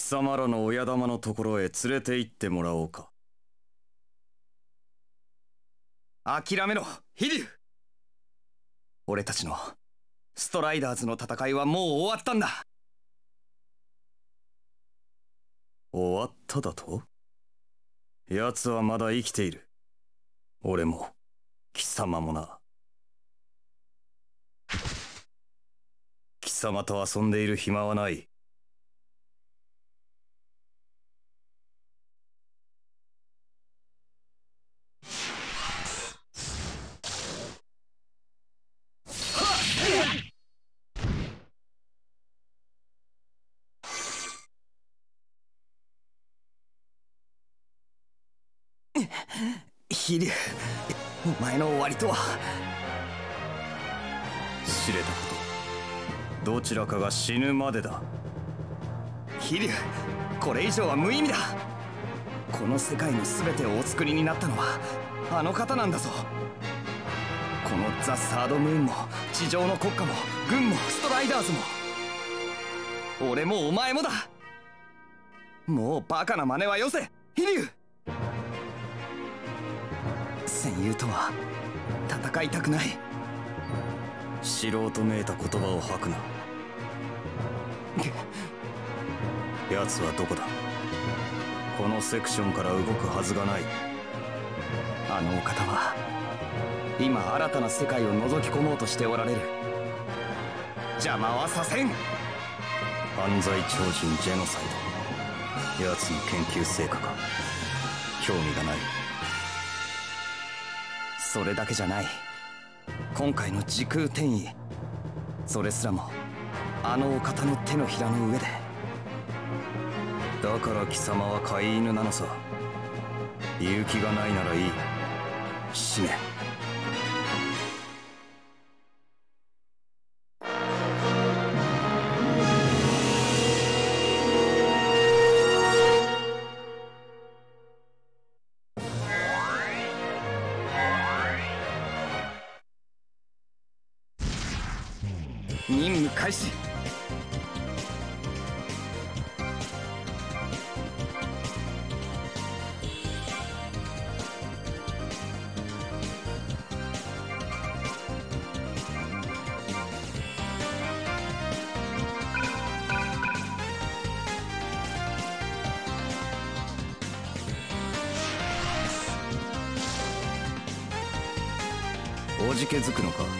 様らの親玉のところへ連れて行ってもらおうか。諦めろ、飛竜。俺たちのストライダーズの戦いはもう終わったんだ。終わっただと？奴はまだ生きている。俺も貴様もな。貴様と遊んでいる暇はない。飛竜、お前の終わりとは。知れたこと、どちらかが死ぬまでだ。飛竜、これ以上は無意味だ。この世界の全てをお作りになったのはあの方なんだぞ。このザ・サードムーンも地上の国家も軍もストライダーズも俺もお前もだ。もうバカな真似はよせ、飛竜。戦友とは戦いたくない。素人めいた言葉を吐くな。奴はどこだ？このセクションから動くはずがない。あのお方は今新たな世界を覗き込もうとしておられる。邪魔はさせん。犯罪超人ジェノサイド。奴の研究成果か。興味がない。それだけじゃない。今回の時空転移、それすらもあのお方の手のひらの上で。だから貴様は飼い犬なのさ。勇気がないならいい。死ね。任務開始。おじけづくのか。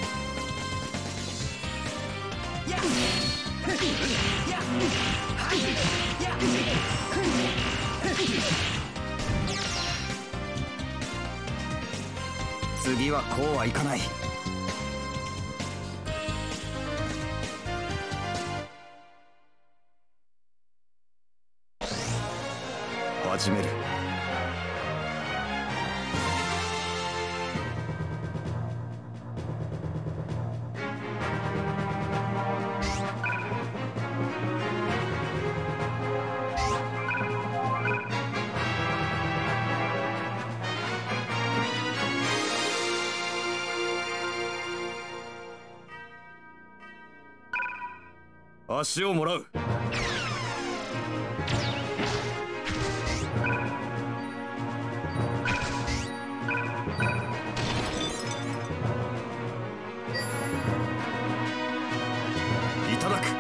次はこうはいかない。始める。足をもらう。いただく。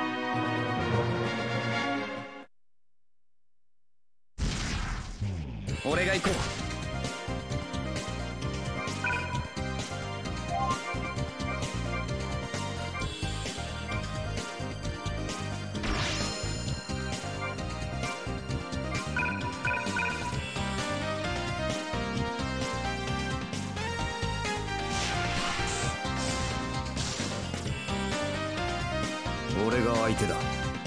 俺が行こう。俺が相手だ。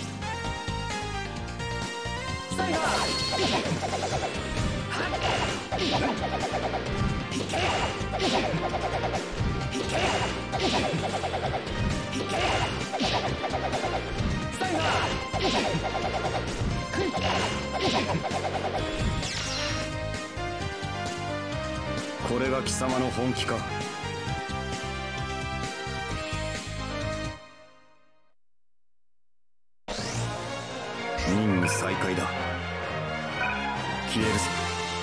これが貴様の本気か。 任務再開だ。消えるぞ。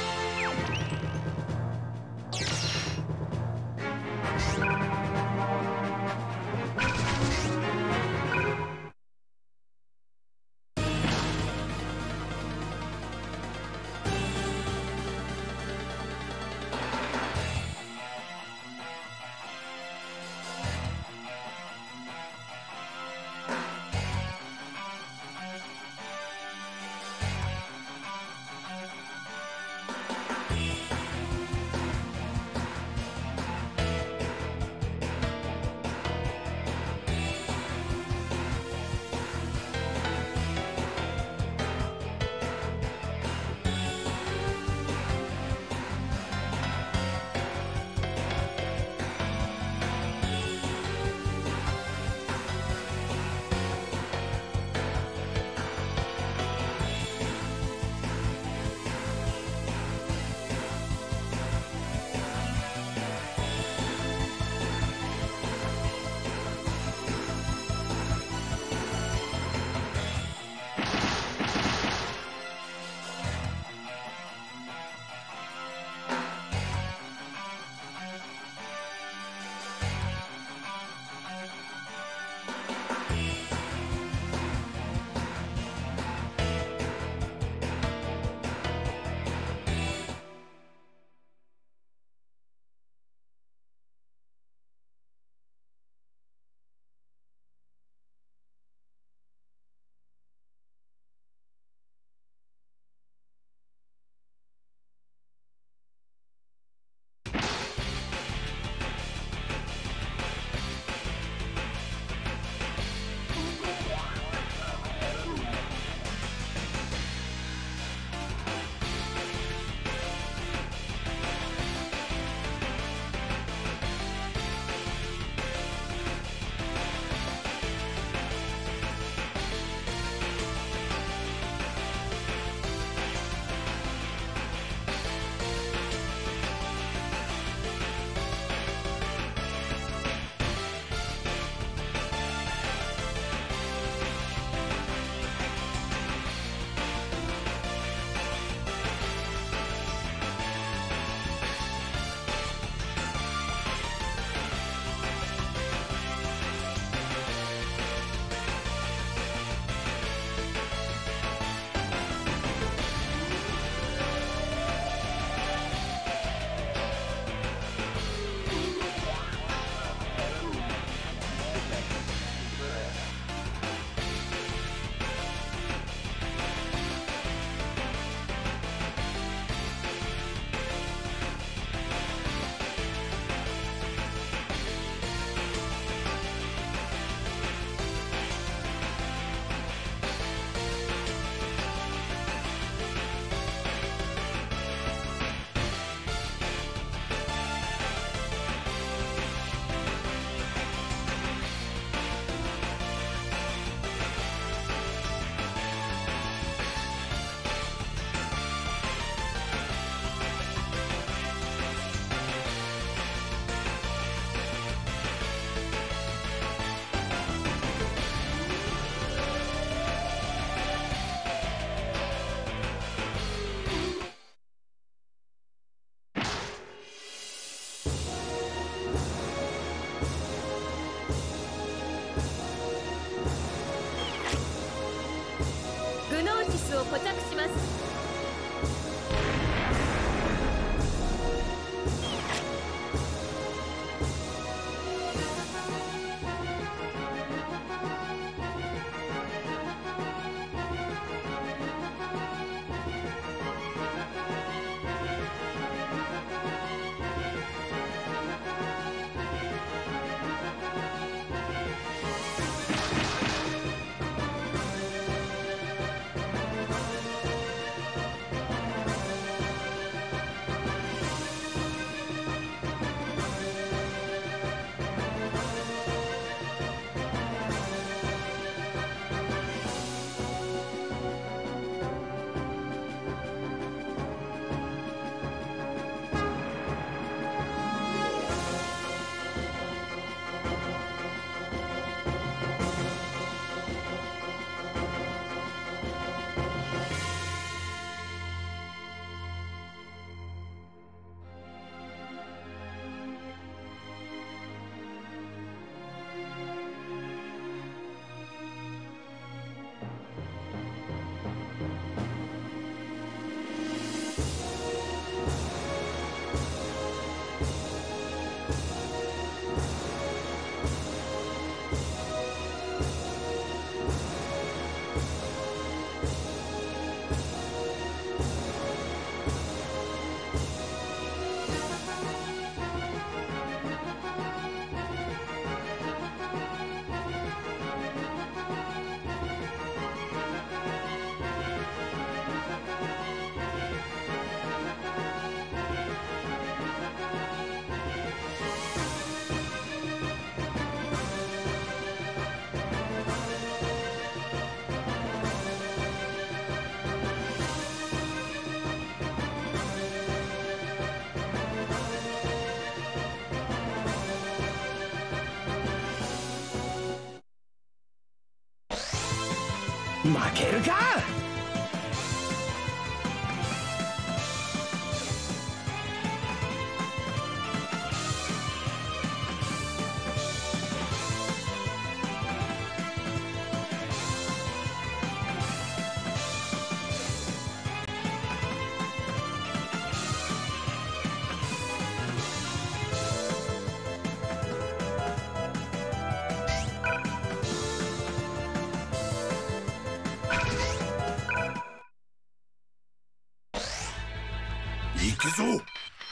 を固着します。 負けるか。 行くぞ。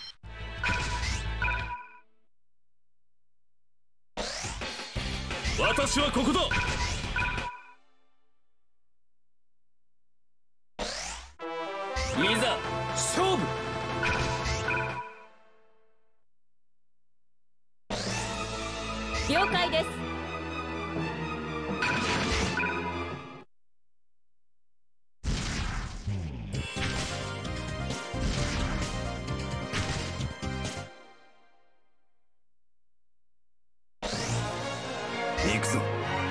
私はここだ。いざ勝負。 了解です。 行くぞ。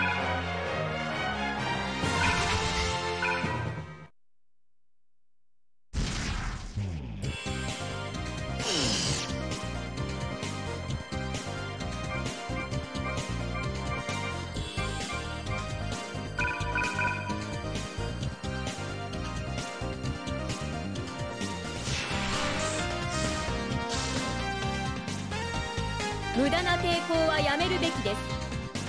無駄な抵抗はやめるべきです。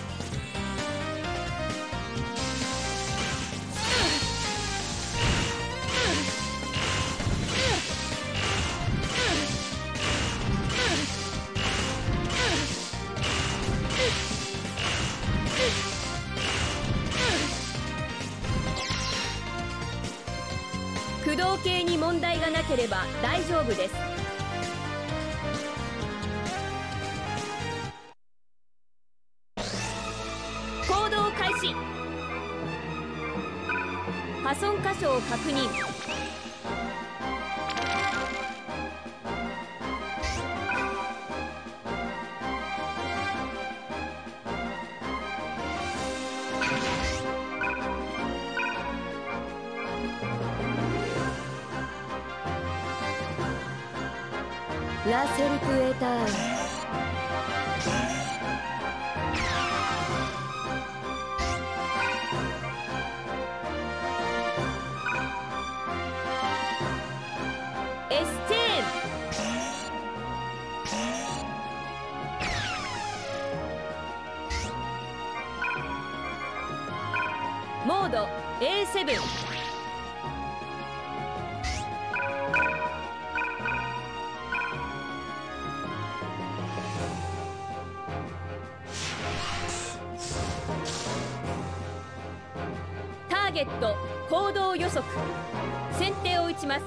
駆動系に問題がなければ大丈夫です。行動開始。破損箇所を確認。ラセルプエターン。エステーン。モード A7。ターゲット行動予測。先手を打ちます。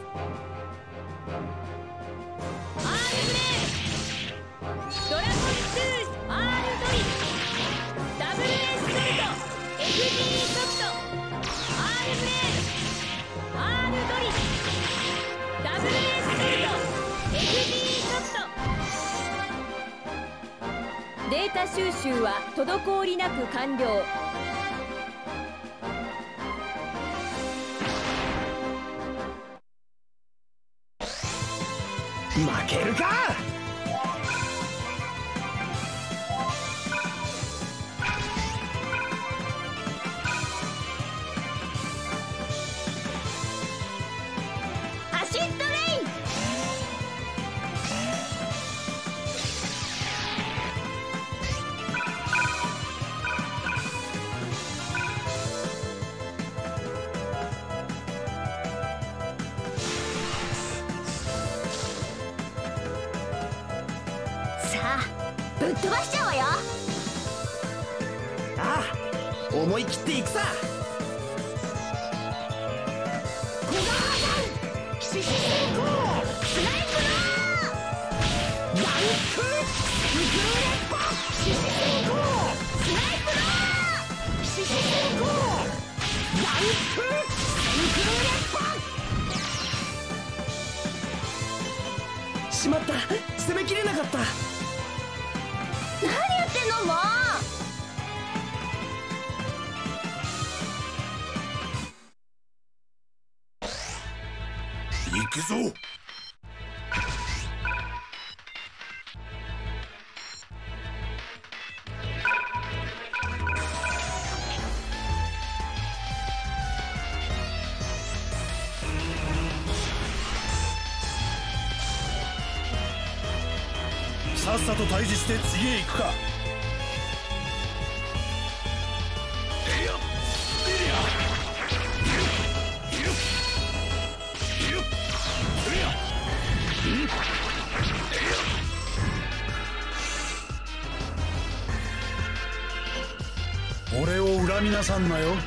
アールブレードラゴントゥース R ドリ WS ソルト FD ソフト R ブレード R ドリ WS ソルト FD ソフト。データ収集は滞りなく完了。 負けるか。 アシッドレイン。さあぶっ飛ばしちゃうわよ。 ああ、思い切っていくさ。 小川さん獅子成功スナイプのランクスグーレッパ獅子成功スナイプの獅子成功ランクスグーレッパ。 しまった、攻めきれなかった。 何やってんのもう。 くぞ。さっさと退治して次へ行くか。俺を恨みなさんなよ。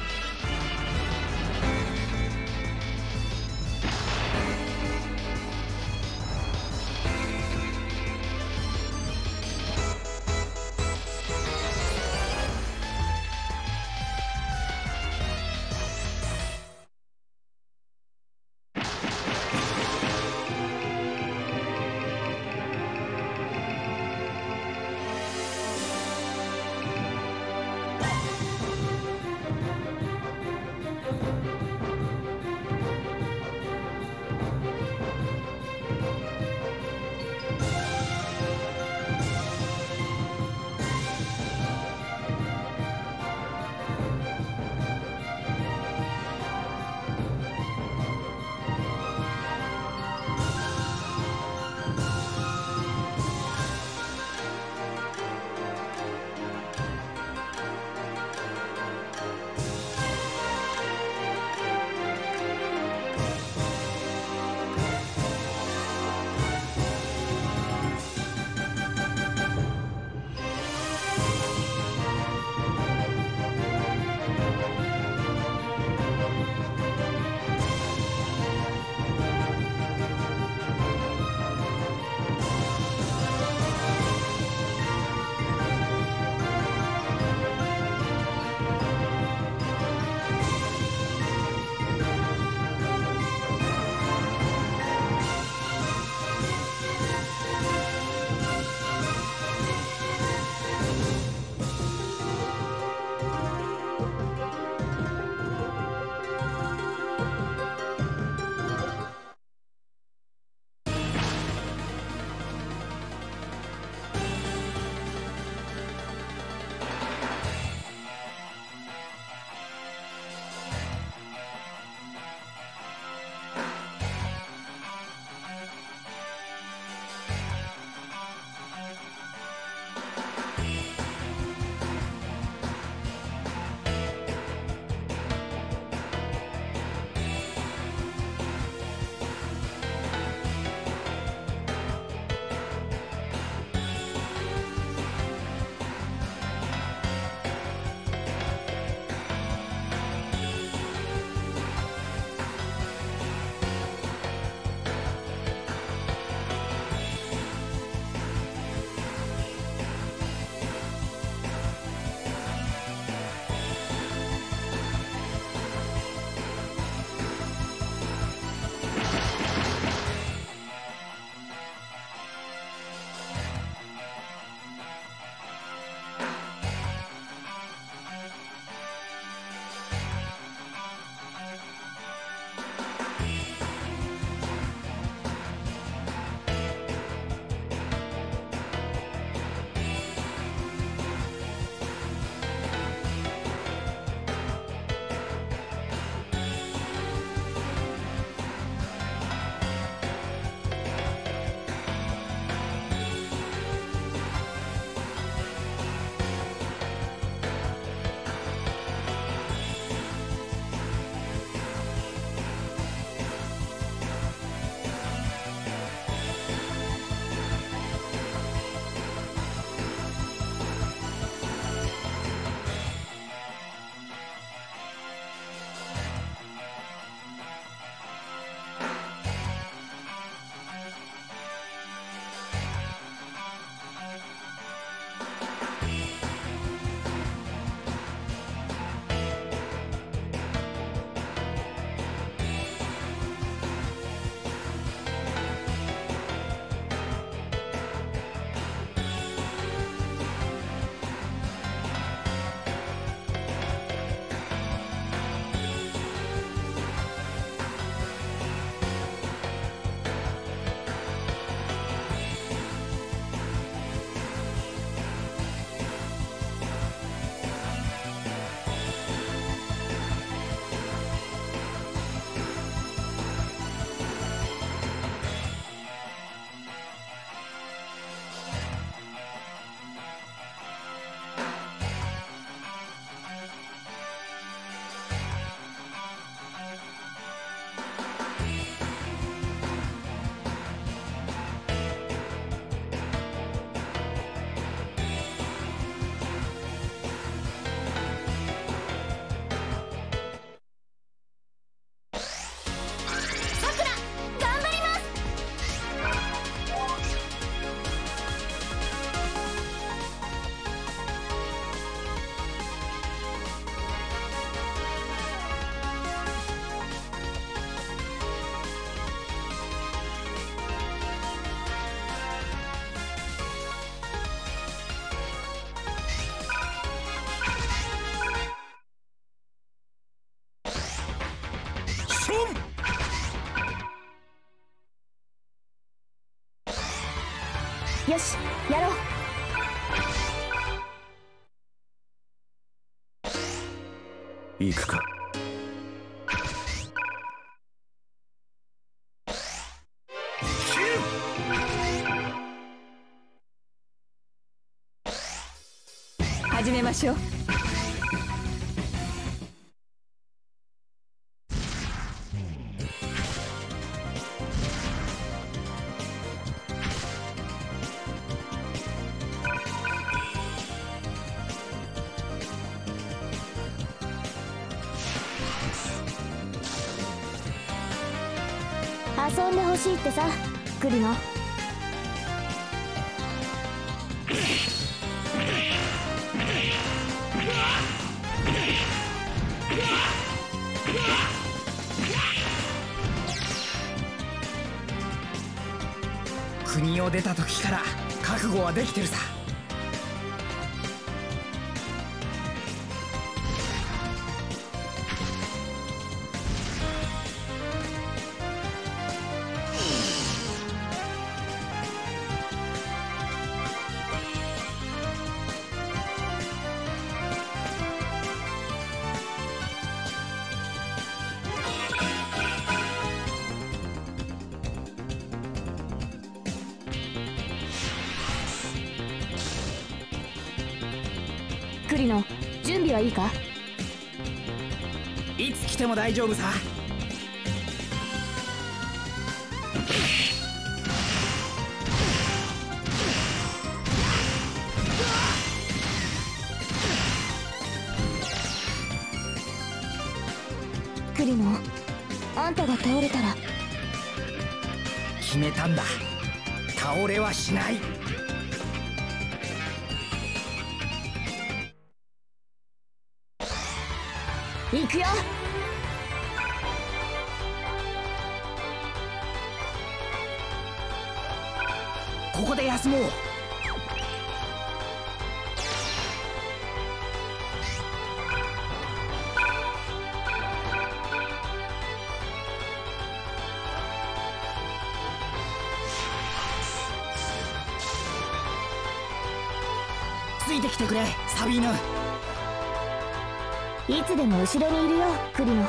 よし、やろう。 行くか。 始めましょう。遊んでほしいってさ、来るの。 国を出た時から覚悟はできてるさ。 栗野、準備はいいか？ いつ来ても大丈夫さ。 栗野、あんたが倒れたら。 決めたんだ。倒れはしない。 行くよ。 ここで休もう。ついてきてくれ、サビーヌ。 いつでも後ろにいるよ、栗野。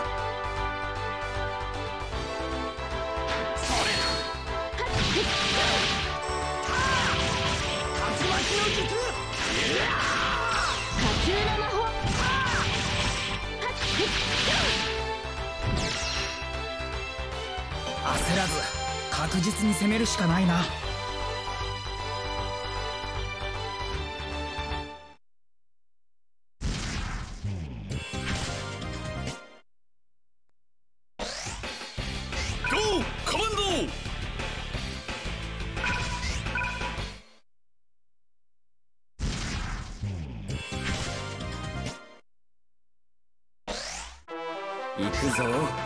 火球の魔法。 焦らず確実に攻めるしかないな。行くぞ。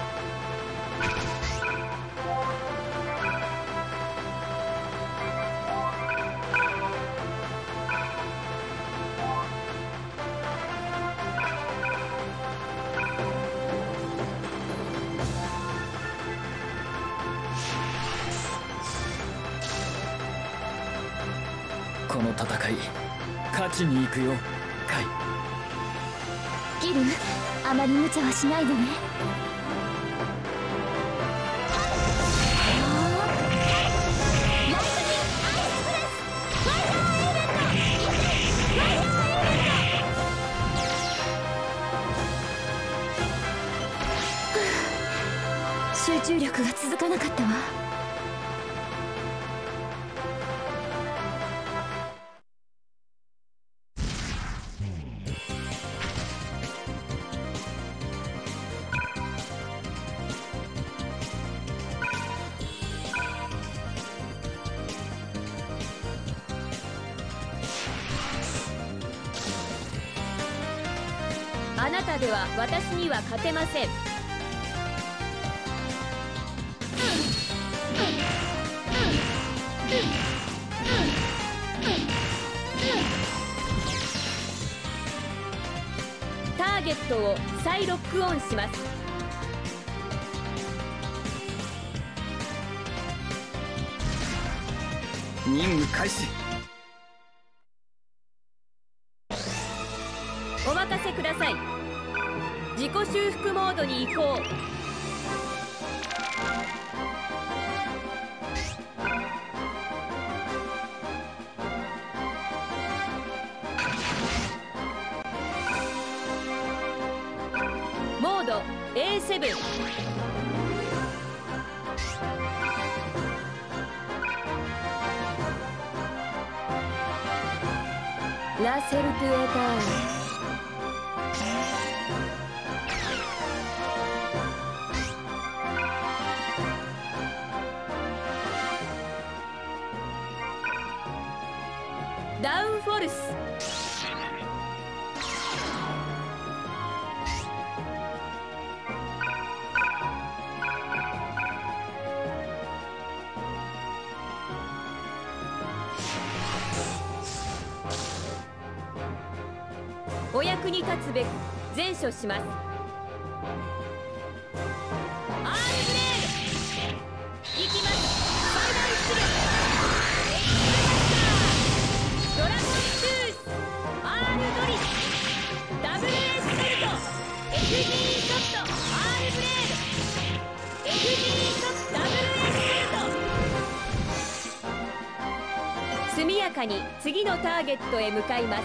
この戦い勝ちに行くよ、カイ。 ギル、あまり無茶はしないでね。集中力が続かなかったわ。 あなたでは私には勝てません。ターゲットを再ロックオンします。 任務開始。 せください。自己修復モードに移行。モード A7。ラセルトゥエターン。ダウンフォルス。お役に立つべく前処します。アールブレード行きます。ファイナルスルーエクスプレッサードラゴントゥースアールドリルダブルエスソルト FG ショットアールブレード FG ショットダブルエスソルト。速やかに次のターゲットへ向かいます。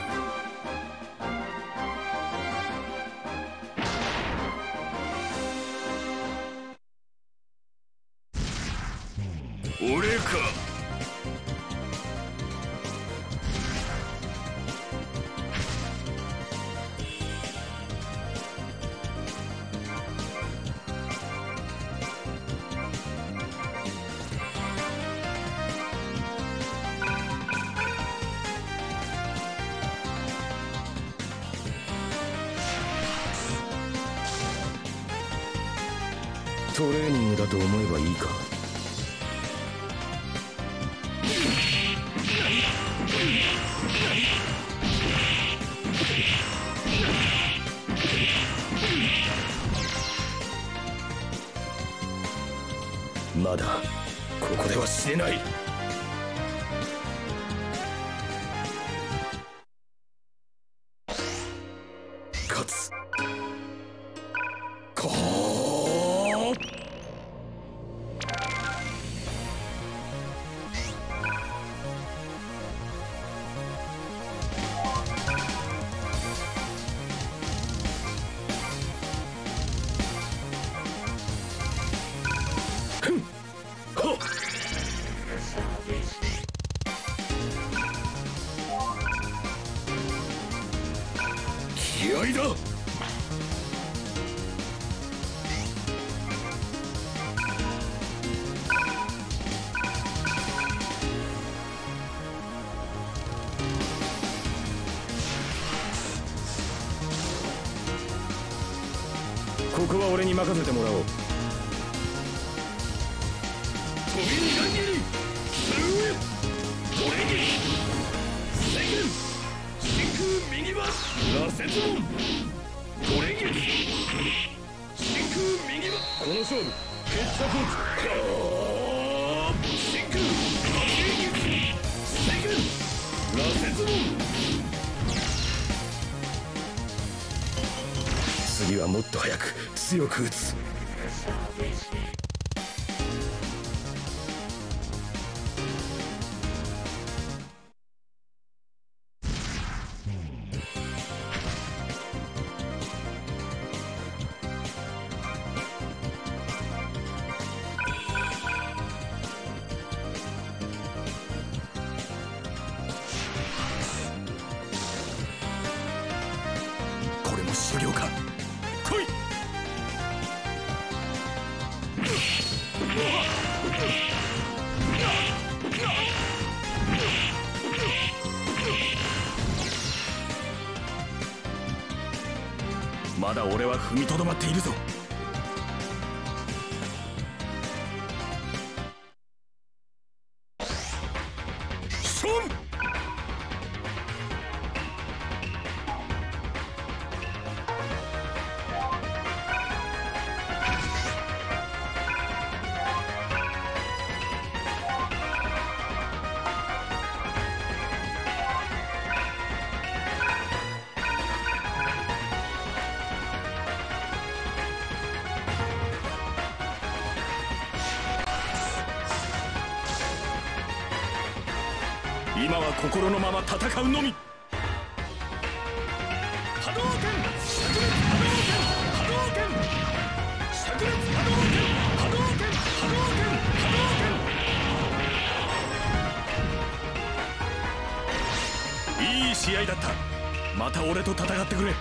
俺か。 トレーニングだと思えばいいか。まだここでは死ねない。勝つ。こう気合いだ。ここは俺に任せてもらおう。飛びに乱切りスルートレギセグン真空右は羅刹門トレギ真空右はこの勝負決着打つ。真空右セグン羅刹門。次はもっと早く強く打つ。これも修行か。来い。まだ俺は踏みとどまっているぞ。勝負。 今は心のまま戦うのみ。波動拳、灼熱波動拳、波動拳、灼熱波動拳、波動拳、波動拳、波動拳。いい試合だった。また俺と戦ってくれ。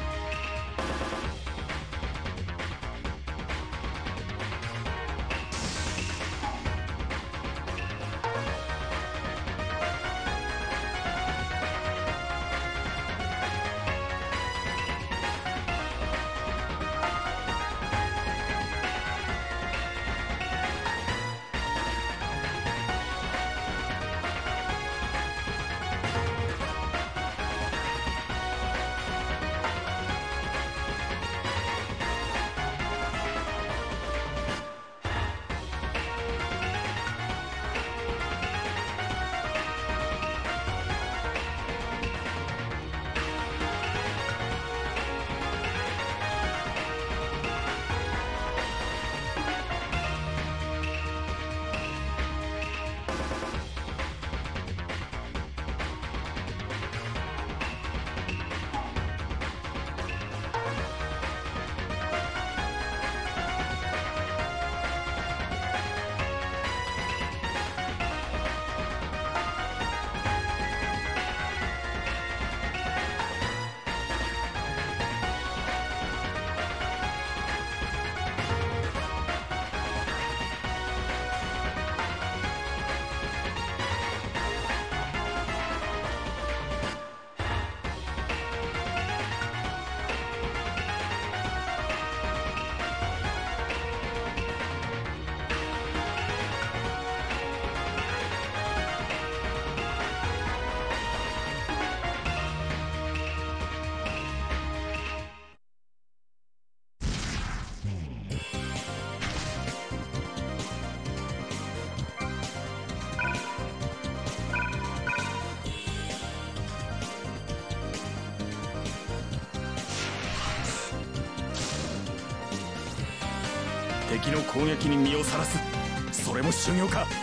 敵の攻撃に身をさらす、それも修行か。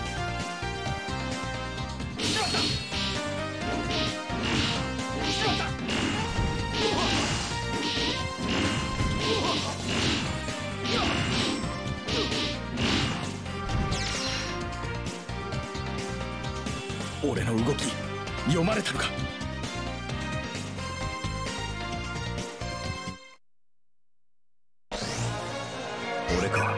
俺の動き読まれたのか。俺か。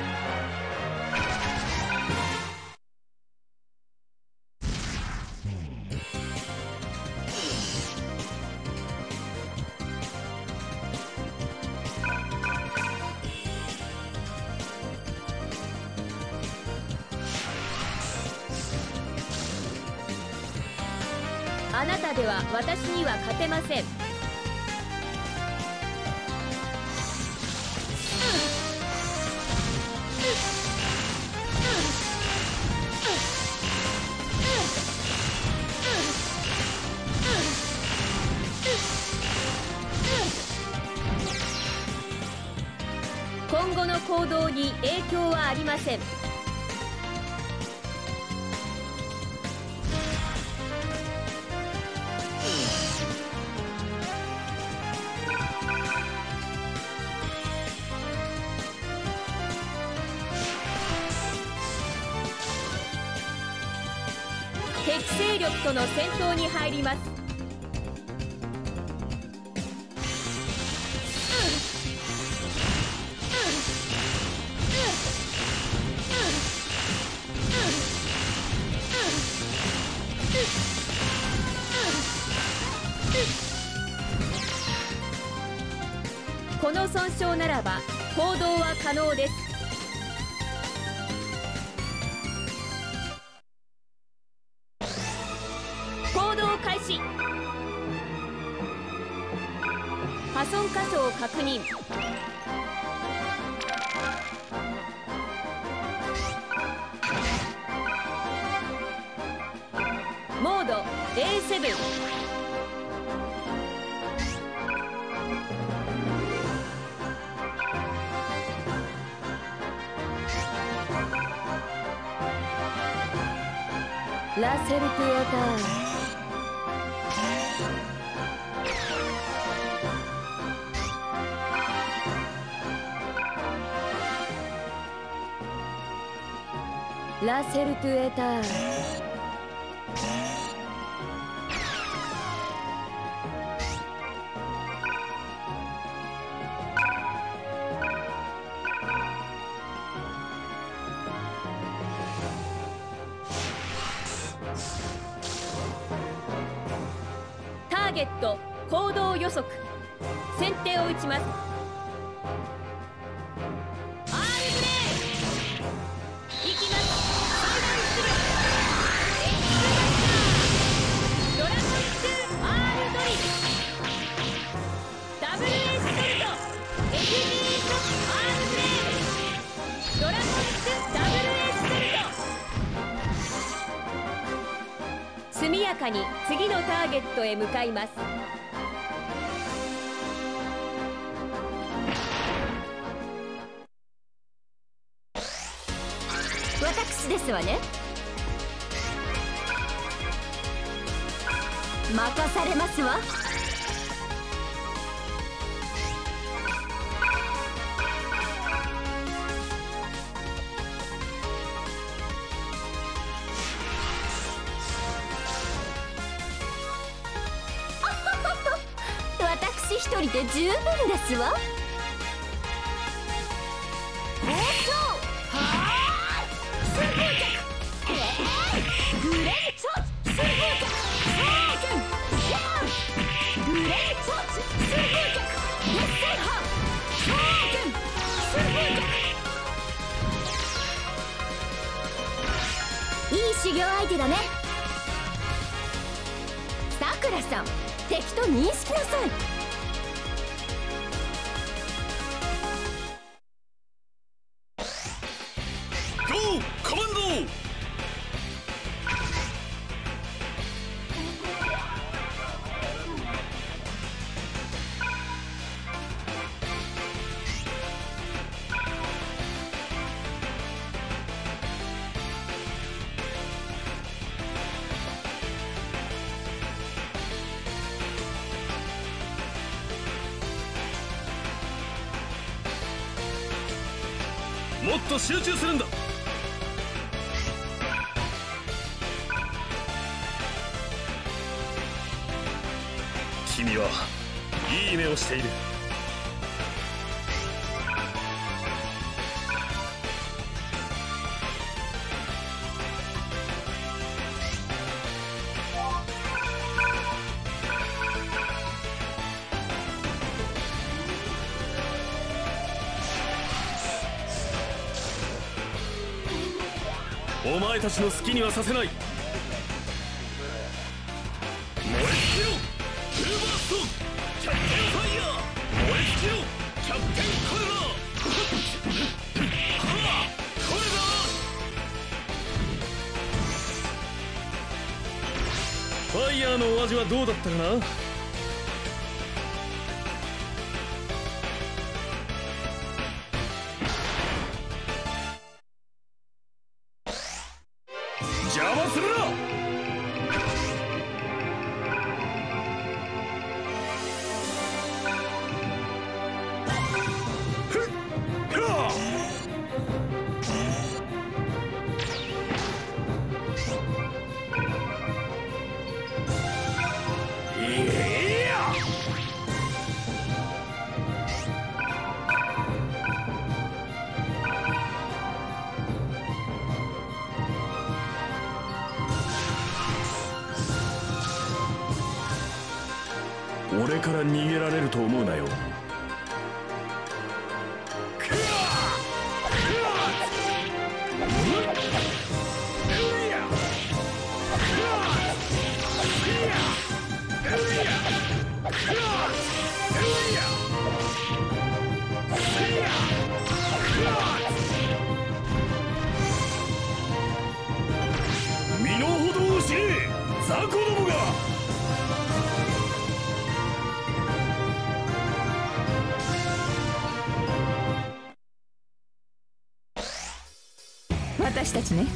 あなたでは私には勝てません。今後の行動に影響はありません。敵勢力との戦闘に入ります。この損傷ならば行動は可能です。行動開始。破損箇所を確認。モード A7。ラセルプオターン。 ラセルトゥエターン。ターゲット行動予測。先手を打ちます。アールブレードいきます。裁断する。エクスマスタードラゴン2アールドリルダブルエスソルト FG ショットアールブレードドラゴン2ダブルエスソルト。速やかに次のターゲットへ向かいます。私ですわね。任されますわ。私一人で十分ですわ。暴走はーい旋風脚グレーチョーチ旋風脚サーケングレーチョーチ旋風脚熱線波サーケン旋風脚。いい修行相手だね。さくらさん、敵と認識なさい。 ゴーコマンド。もっと集中するんだ。君はいい目をしている。お前たちの好きにはさせない。燃え尽きろフルバーストキャプテンファイヤー。燃え尽きろキャプテンコルラはあこれだ。ファイヤーのお味はどうだったかな。邪魔するな。俺から逃げられると思うなよ。身の程を知れ雑魚どもが。 私たちね。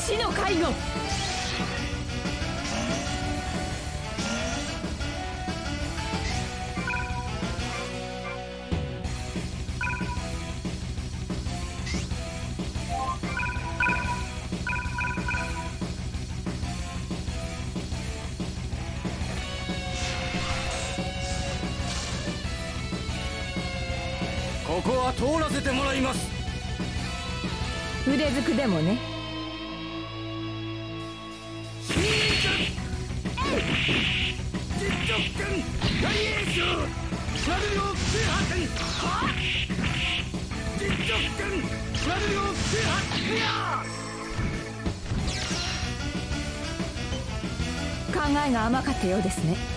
死の介護。 ここは通らせてもらいます。 腕づくでもね。 実直剣大英雄なるよ制覇剣は実直剣なるよ制覇いや考えが甘かったようですね。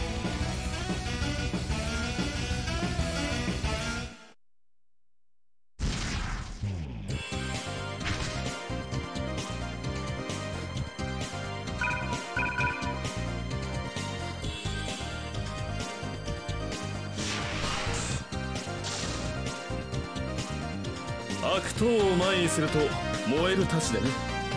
悪党を前にすると燃える太刀でね。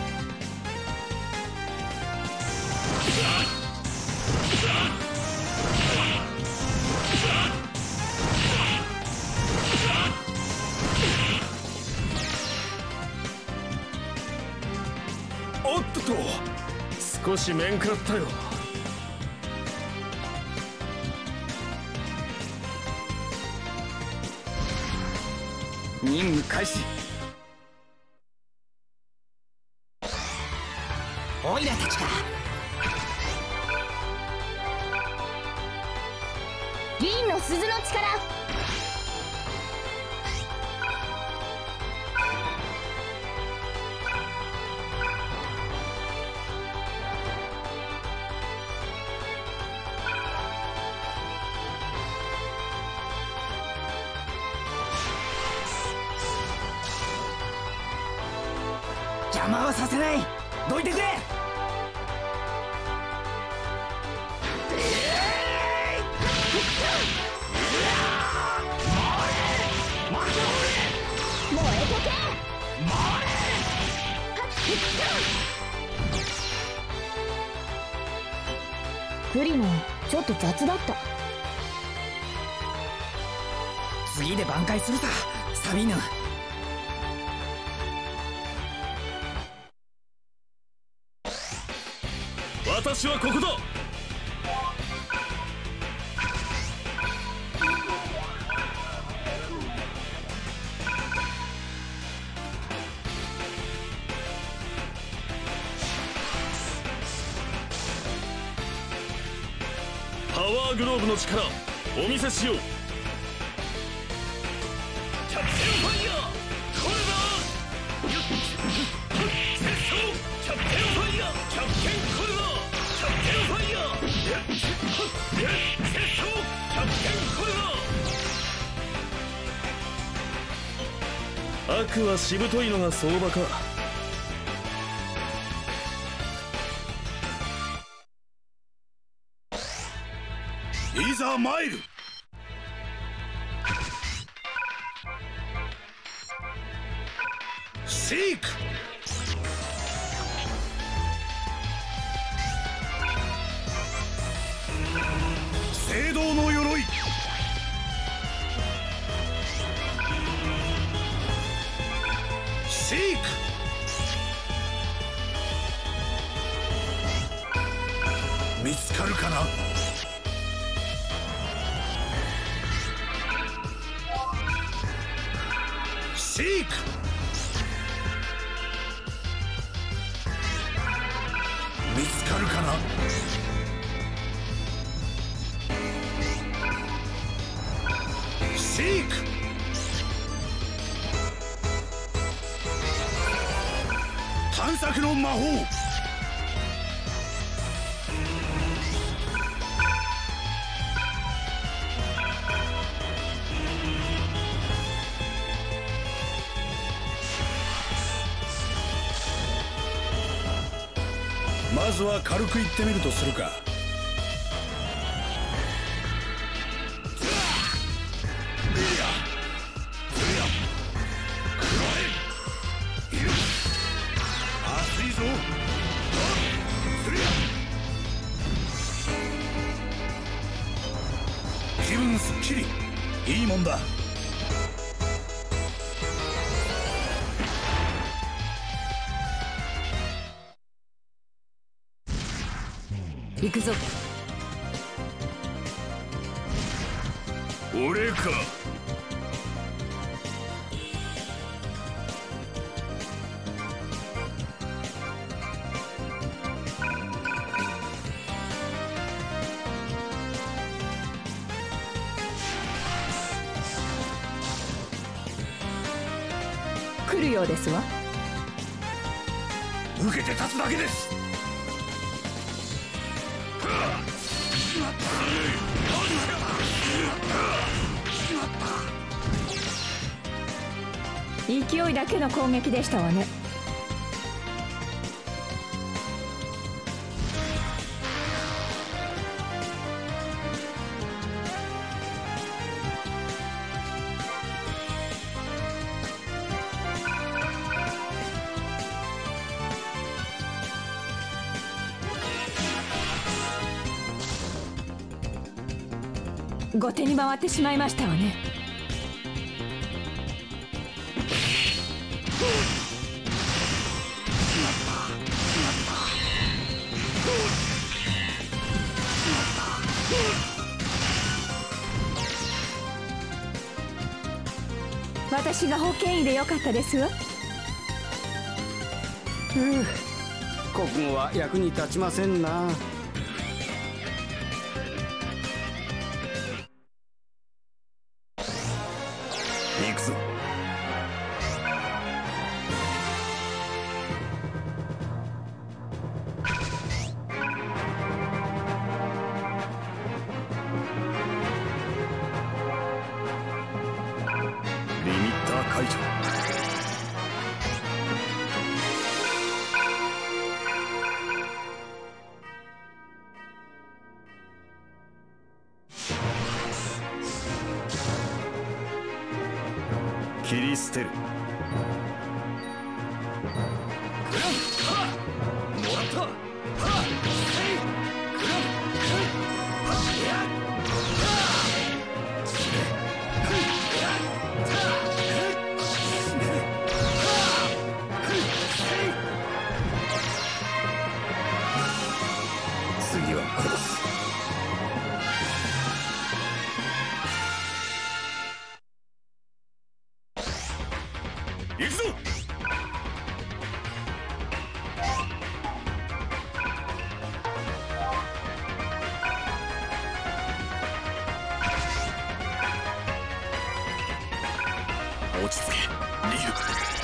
おっとと少し面食らったよ。 任務開始。オイラたちか。 銀の鈴の力。 邪魔はさせない。どいてくれ。 クリモンちょっと雑だった。 次で挽回するさサビーヌ。 私はここだ。パワーグローブの力お見せしよう。キャプテンファイヤーこれだ。戦争キャプテンファイヤーキャプテンこれだ。キャプテンファイヤー戦争キャプテンこれだ。悪はしぶといのが相場か。 いざ参る。シーク。聖堂の鎧。シーク。見つかるかな。シーク。見つかるかな。シーク。探索の魔法。まずは軽くいってみるとするか。熱いぞ。 キリ、いいもんだ。 行くぞ。 俺か。 来るようですわ。 受けて立つだけです。 勢いだけの攻撃でしたわね。後手に回ってしまいましたわね。私が保健医でよかったですわ。 国語は役に立ちませんな。 行くぞ。リミッター解除。切り捨てる。 もらった。 次は殺す。 行くぞ。 落ち着け、リュウ。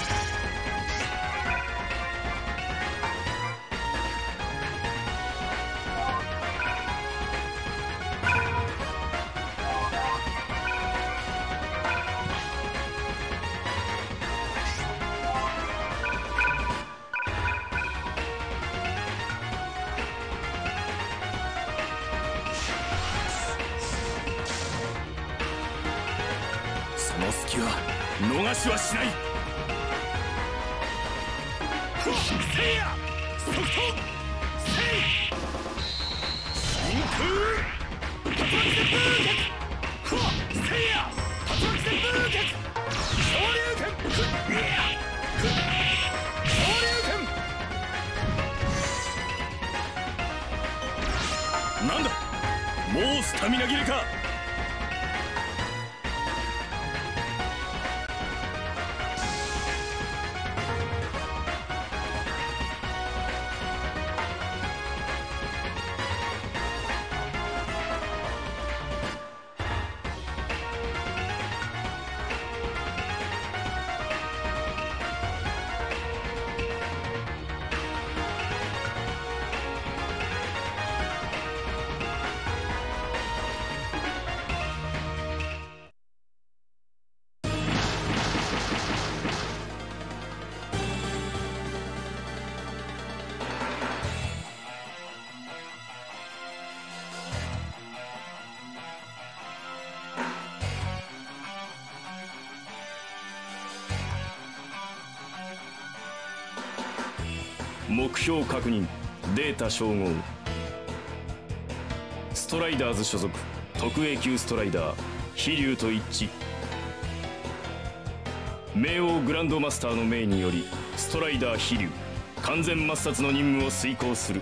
その隙は逃しはしない。 せいや即答せい真空竜巻旋風脚せいや竜巻旋風脚昇竜拳昇竜拳。 なんだ、もうスタミナ切れか。目標確認、データ照合。ストライダーズ所属特 A 級ストライダー飛竜と一致。冥王グランドマスターの命によりストライダー飛竜完全抹殺の任務を遂行する。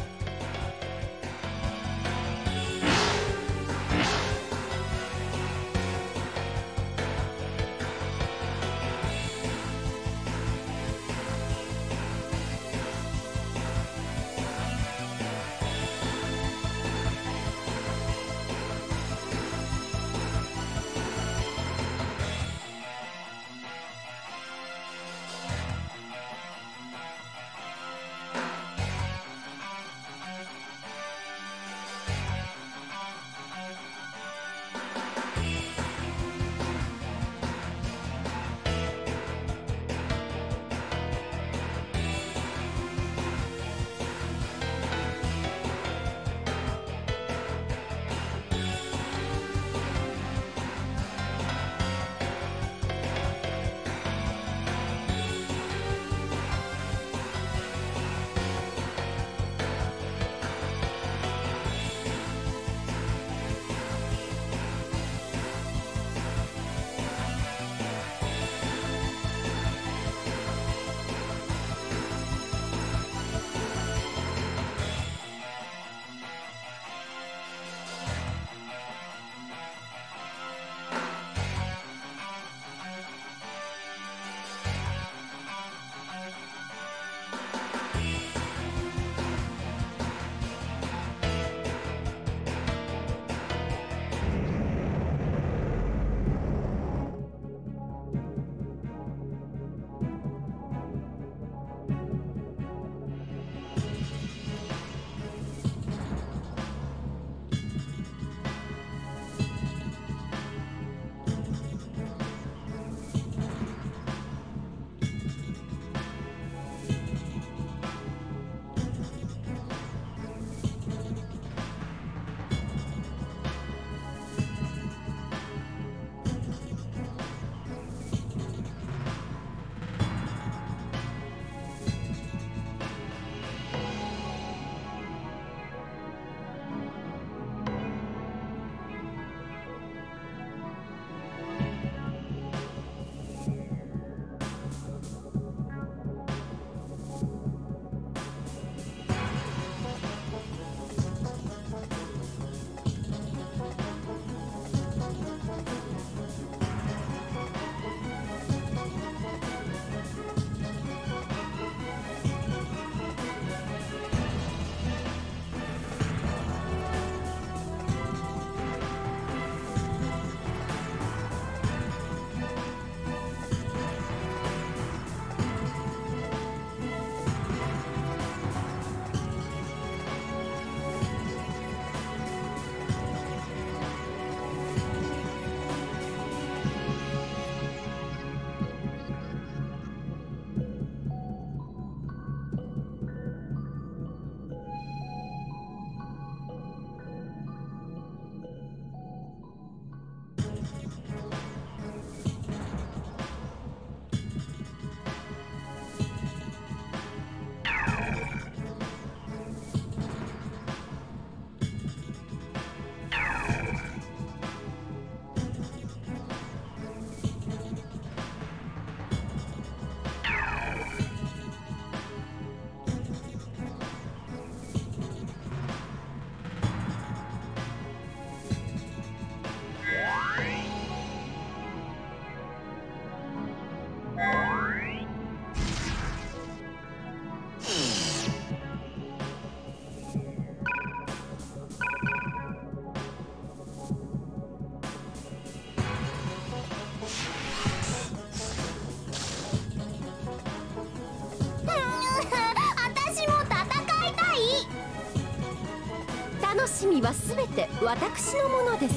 しみはすべて私のものです。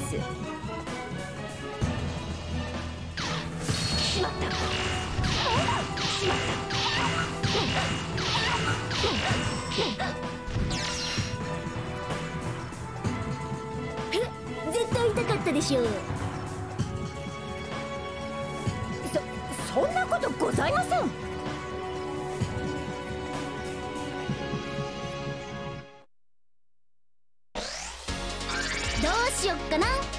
しまった。しまった。絶対痛かったでしょう。そんなことございません。どうしよっかな。